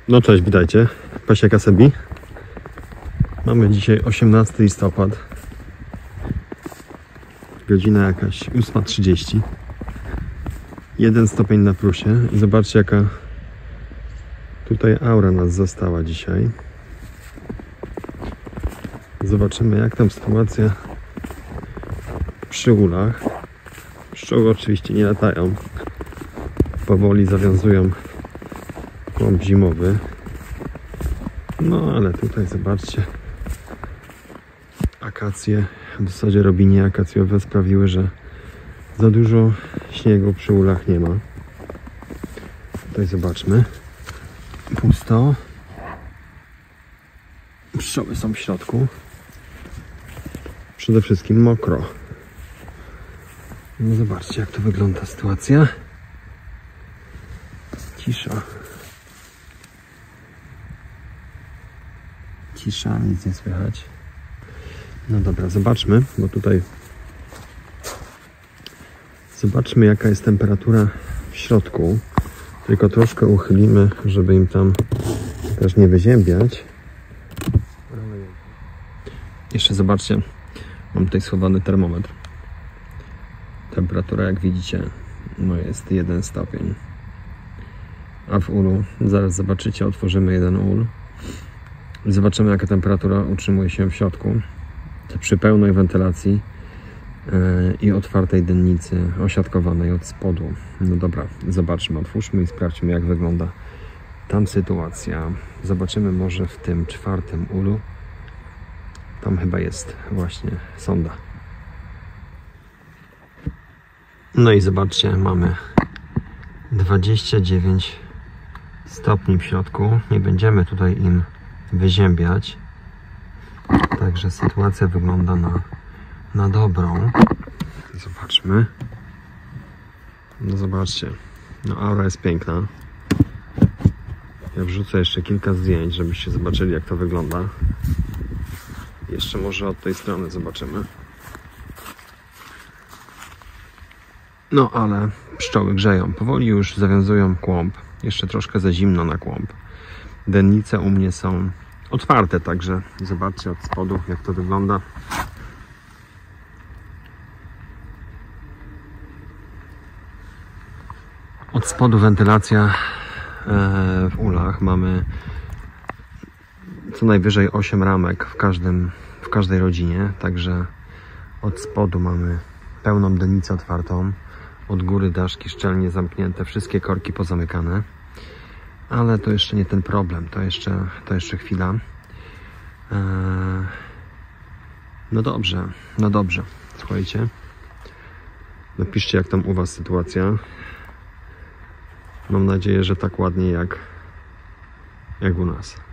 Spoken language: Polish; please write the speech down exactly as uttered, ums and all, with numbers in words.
No cześć, witajcie. Pasieka Sebi. Mamy dzisiaj osiemnasty listopad. Godzina jakaś ósma trzydzieści. Jeden stopień na plusie. I zobaczcie, jaka tutaj aura nas została dzisiaj. Zobaczymy, jak tam sytuacja przy ulach. Pszczoły oczywiście nie latają. Powoli zawiązują kłąb zimowy. No ale tutaj zobaczcie, akacje, w zasadzie robinie akacjowe sprawiły, że za dużo śniegu przy ulach nie ma. Tutaj zobaczmy, pusto, pszczoły są w środku, przede wszystkim mokro. No zobaczcie, jak to wygląda sytuacja. Cisza. Cisza, nic nie słychać. No dobra, zobaczmy, bo tutaj zobaczmy, jaka jest temperatura w środku. Tylko troszkę uchylimy, żeby im tam też nie wyziębiać. Jeszcze zobaczcie, mam tutaj schowany termometr. Temperatura, jak widzicie, no jest jeden stopień. A w ulu, zaraz zobaczycie, otworzymy jeden ul. Zobaczymy, jaka temperatura utrzymuje się w środku. Przy pełnej wentylacji yy, i otwartej dennicy osiadkowanej od spodu. No dobra, zobaczmy, otwórzmy i sprawdźmy, jak wygląda tam sytuacja. Zobaczymy może w tym czwartym ulu. Tam chyba jest właśnie sonda. No i zobaczcie, mamy dwadzieścia dziewięć stopni w środku. Nie będziemy tutaj im wyziębiać. Także sytuacja wygląda na, na dobrą. Zobaczmy. No zobaczcie. No aura jest piękna. Ja wrzucę jeszcze kilka zdjęć, żebyście zobaczyli, jak to wygląda. Jeszcze może od tej strony zobaczymy. No ale pszczoły grzeją. Powoli już zawiązują kłąb. Jeszcze troszkę za zimno na kłąb. Dennice u mnie są otwarte, także zobaczcie od spodu, jak to wygląda. Od spodu wentylacja w ulach. Mamy co najwyżej osiem ramek w każdym, w każdej rodzinie, także od spodu mamy pełną dennicę otwartą. Od góry daszki szczelnie zamknięte, wszystkie korki pozamykane. Ale to jeszcze nie ten problem, to jeszcze, to jeszcze chwila. Eee, no dobrze, no dobrze, słuchajcie. Napiszcie, jak tam u was sytuacja. Mam nadzieję, że tak ładnie jak, jak u nas.